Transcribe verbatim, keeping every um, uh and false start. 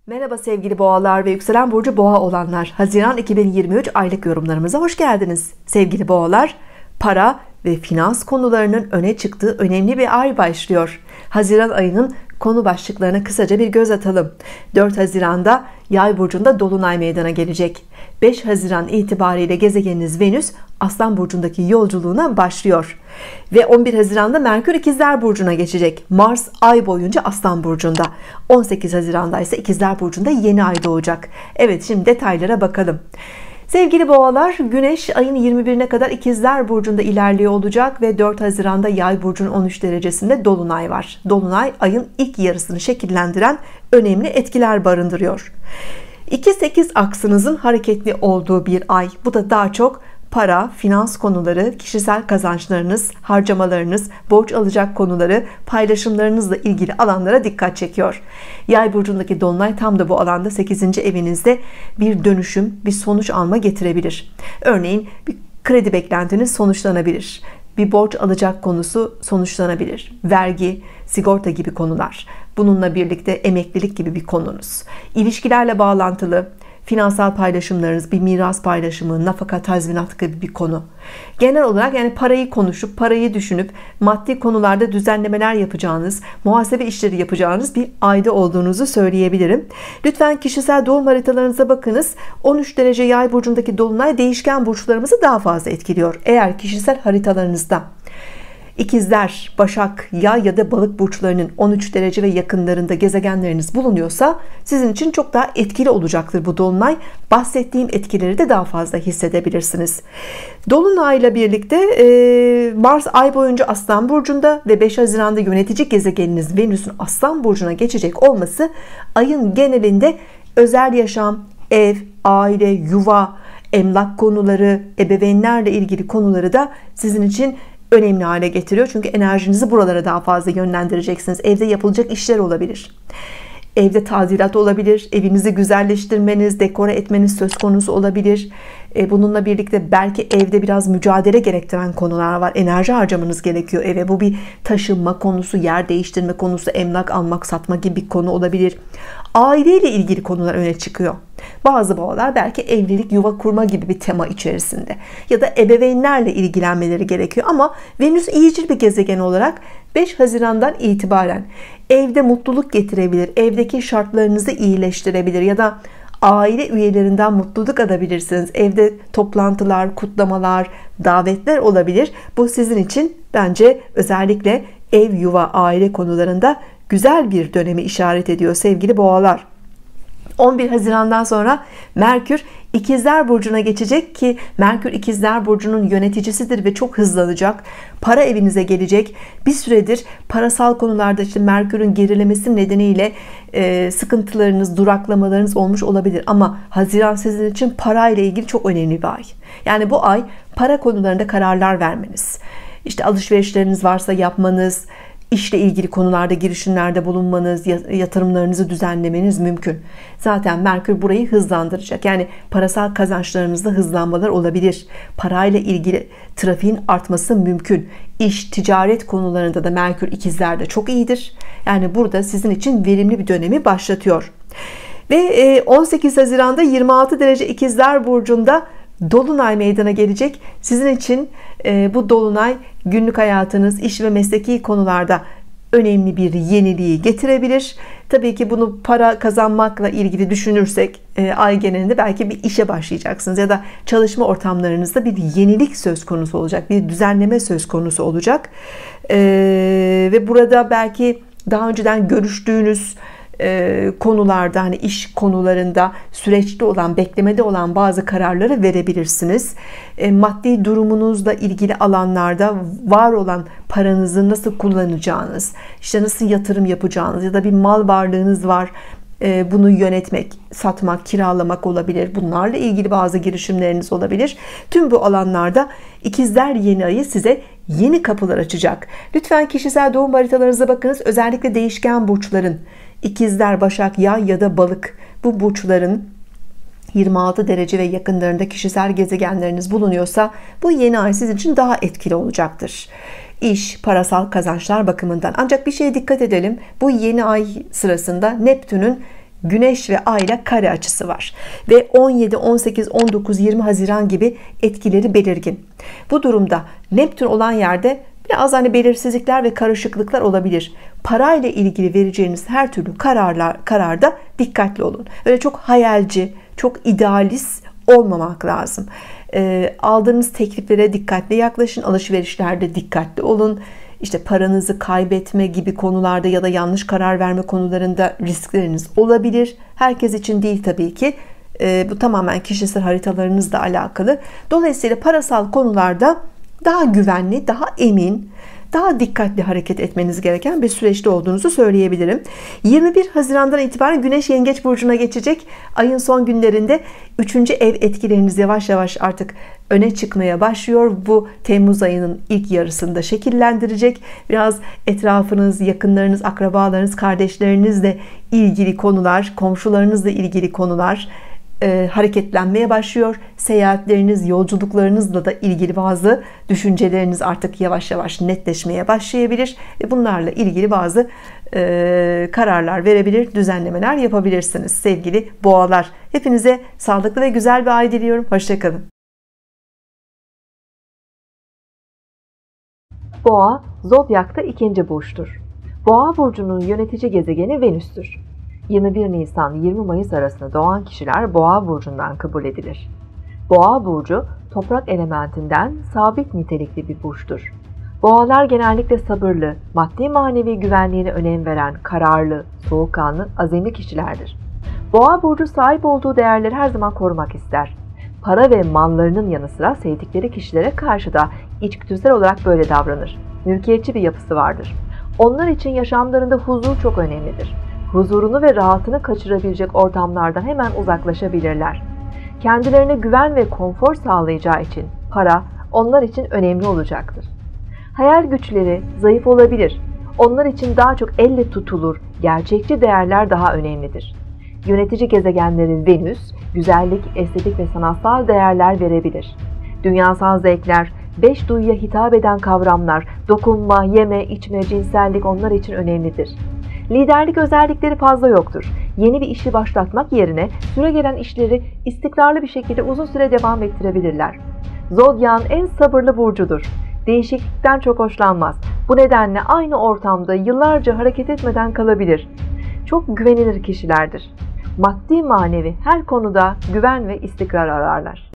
Merhaba sevgili boğalar ve yükselen burcu boğa olanlar. Haziran iki bin yirmi üç aylık yorumlarımıza hoş geldiniz. Sevgili boğalar, para ve finans konularının öne çıktığı önemli bir ay başlıyor. Haziran ayının konu başlıklarına kısaca bir göz atalım. dört Haziran'da Yay burcunda dolunay meydana gelecek. beş Haziran itibariyle gezegeniniz Venüs Aslan burcundaki yolculuğuna başlıyor. Ve on bir Haziran'da Merkür İkizler burcuna geçecek. Mars ay boyunca Aslan burcunda. on sekiz Haziran'da ise İkizler burcunda yeni ay doğacak. Evet, şimdi detaylara bakalım. Sevgili boğalar, Güneş ayın yirmi birine kadar İkizler burcunda ilerliyor olacak ve dört Haziran'da Yay burcunun on üç derecesinde dolunay var. Dolunay ayın ilk yarısını şekillendiren önemli etkiler barındırıyor. iki sekiz aksınızın hareketli olduğu bir ay. Bu da daha çok para, finans konuları, kişisel kazançlarınız, harcamalarınız, borç alacak konuları, paylaşımlarınızla ilgili alanlara dikkat çekiyor. Yay burcundaki dolunay tam da bu alanda sekizinci evinizde bir dönüşüm, bir sonuç alma getirebilir. Örneğin bir kredi beklentiniz sonuçlanabilir. Bir borç alacak konusu sonuçlanabilir. Vergi, sigorta gibi konular. Bununla birlikte emeklilik gibi bir konunuz. İlişkilerle bağlantılı finansal paylaşımlarınız, bir miras paylaşımı, nafaka, tazminat gibi bir konu. Genel olarak yani parayı konuşup, parayı düşünüp maddi konularda düzenlemeler yapacağınız, muhasebe işleri yapacağınız bir ayda olduğunuzu söyleyebilirim. Lütfen kişisel doğum haritalarınıza bakınız. on üç derece Yay burcundaki dolunay değişken burçlarımızı daha fazla etkiliyor. Eğer kişisel haritalarınızda İkizler, Başak, Yay ya da Balık burçlarının on üç derece ve yakınlarında gezegenleriniz bulunuyorsa sizin için çok daha etkili olacaktır bu dolunay. Bahsettiğim etkileri de daha fazla hissedebilirsiniz. Dolunayla birlikte Mars ay boyunca Aslan burcunda ve beş Haziran'da yönetici gezegeniniz Venüs'ün Aslan burcuna geçecek olması ayın genelinde özel yaşam, ev, aile, yuva, emlak konuları, ebeveynlerle ilgili konuları da sizin için önemli hale getiriyor. Çünkü enerjinizi buralara daha fazla yönlendireceksiniz. Evde yapılacak işler olabilir. Evde tadilat olabilir. Evinizi güzelleştirmeniz, dekore etmeniz söz konusu olabilir. Bununla birlikte belki evde biraz mücadele gerektiren konular var. Enerji harcamanız gerekiyor eve. Bu bir taşınma konusu, yer değiştirme konusu, emlak almak, satma gibi bir konu olabilir. Aileyle ilgili konular öne çıkıyor. Bazı boğalar belki evlilik, yuva kurma gibi bir tema içerisinde ya da ebeveynlerle ilgilenmeleri gerekiyor. Ama Venüs iyicil bir gezegen olarak beş Haziran'dan itibaren evde mutluluk getirebilir, evdeki şartlarınızı iyileştirebilir ya da aile üyelerinden mutluluk alabilirsiniz. Evde toplantılar, kutlamalar, davetler olabilir. Bu sizin için bence özellikle ev, yuva, aile konularında güzel bir dönemi işaret ediyor sevgili boğalar. on bir Haziran'dan sonra Merkür İkizler burcuna geçecek ki Merkür İkizler burcunun yöneticisidir ve çok hızlanacak. Para evinize gelecek. Bir süredir parasal konularda işte Merkür'ün gerilemesi nedeniyle e, sıkıntılarınız, duraklamalarınız olmuş olabilir. Ama Haziran sizin için parayla ilgili çok önemli bir ay. Yani bu ay para konularında kararlar vermeniz, işte alışverişleriniz varsa yapmanız, İşle ilgili konularda girişimlerde bulunmanız, yatırımlarınızı düzenlemeniz mümkün. Zaten Merkür burayı hızlandıracak. Yani parasal kazançlarınızda hızlanmalar olabilir. Parayla ilgili trafiğin artması mümkün. İş, ticaret konularında da Merkür ikizlerde çok iyidir. Yani burada sizin için verimli bir dönemi başlatıyor. Ve on sekiz Haziran'da yirmi altı derece İkizler burcunda dolunay meydana gelecek. Sizin için bu dolunay günlük hayatınız, iş ve mesleki konularda önemli bir yeniliği getirebilir. Tabii ki bunu para kazanmakla ilgili düşünürsek ay genelinde belki bir işe başlayacaksınız ya da çalışma ortamlarınızda bir yenilik söz konusu olacak, bir düzenleme söz konusu olacak. Ve burada belki daha önceden görüştüğünüz konularda, hani iş konularında süreçte olan, beklemede olan bazı kararları verebilirsiniz. Maddi durumunuzla ilgili alanlarda var olan paranızı nasıl kullanacağınız, işte nasıl yatırım yapacağınız ya da bir mal varlığınız var, bunu yönetmek, satmak, kiralamak olabilir. Bunlarla ilgili bazı girişimleriniz olabilir. Tüm bu alanlarda İkizler yeni ayı size yeni kapılar açacak. Lütfen kişisel doğum haritalarınıza bakınız. Özellikle değişken burçların İkizler, Başak, Yay ya da Balık, bu burçların yirmi altı derece ve yakınlarında kişisel gezegenleriniz bulunuyorsa bu yeni ay sizin için daha etkili olacaktır. İş, parasal kazançlar bakımından. Ancak bir şeye dikkat edelim. Bu yeni ay sırasında Neptün'ün Güneş ve Ay ile kare açısı var ve on yedi, on sekiz, on dokuz, yirmi Haziran gibi etkileri belirgin. Bu durumda Neptün olan yerde biraz hani belirsizlikler ve karışıklıklar olabilir. Parayla ilgili vereceğiniz her türlü kararlar kararda dikkatli olun. Öyle çok hayalci, çok idealist olmamak lazım. E, aldığınız tekliflere dikkatli yaklaşın, alışverişlerde dikkatli olun. İşte paranızı kaybetme gibi konularda ya da yanlış karar verme konularında riskleriniz olabilir. Herkes için değil tabii ki. E, bu tamamen kişisel haritalarınızla alakalı. Dolayısıyla parasal konularda daha güvenli, daha emin, daha dikkatli hareket etmeniz gereken bir süreçte olduğunuzu söyleyebilirim. yirmi bir Haziran'dan itibaren Güneş Yengeç burcuna geçecek. Ayın son günlerinde üçüncü ev etkileriniz yavaş yavaş artık öne çıkmaya başlıyor. Bu Temmuz ayının ilk yarısında şekillendirecek. Biraz etrafınız, yakınlarınız, akrabalarınız, kardeşlerinizle ilgili konular, komşularınızla ilgili konular E, hareketlenmeye başlıyor. Seyahatleriniz, yolculuklarınızla da ilgili bazı düşünceleriniz artık yavaş yavaş netleşmeye başlayabilir ve bunlarla ilgili bazı e, kararlar verebilir, düzenlemeler yapabilirsiniz sevgili boğalar. Hepinize sağlıklı ve güzel bir ay diliyorum. Hoşça kalın. Boğa zodyakta ikinci burçtur. Boğa burcunun yönetici gezegeni Venüs'tür. yirmi bir Nisan yirmi Mayıs arasında doğan kişiler Boğa burcundan kabul edilir. Boğa burcu toprak elementinden sabit nitelikli bir burçtur. Boğalar genellikle sabırlı, maddi manevi güvenliğine önem veren, kararlı, soğukkanlı, azimli kişilerdir. Boğa burcu sahip olduğu değerleri her zaman korumak ister. Para ve mallarının yanı sıra sevdikleri kişilere karşı da içgüdüsel olarak böyle davranır. Mülkiyetçi bir yapısı vardır. Onlar için yaşamlarında huzur çok önemlidir. Huzurunu ve rahatını kaçırabilecek ortamlardan hemen uzaklaşabilirler. Kendilerine güven ve konfor sağlayacağı için para onlar için önemli olacaktır. Hayal güçleri zayıf olabilir. Onlar için daha çok elle tutulur, gerçekçi değerler daha önemlidir. Yönetici gezegenleri Venüs, güzellik, estetik ve sanatsal değerler verebilir. Dünyasal zevkler, beş duyuya hitap eden kavramlar, dokunma, yeme, içme, cinsellik onlar için önemlidir. Liderlik özellikleri fazla yoktur. Yeni bir işi başlatmak yerine süregelen işleri istikrarlı bir şekilde uzun süre devam ettirebilirler. Zodyağın en sabırlı burcudur. Değişiklikten çok hoşlanmaz. Bu nedenle aynı ortamda yıllarca hareket etmeden kalabilir. Çok güvenilir kişilerdir. Maddi manevi her konuda güven ve istikrar ararlar.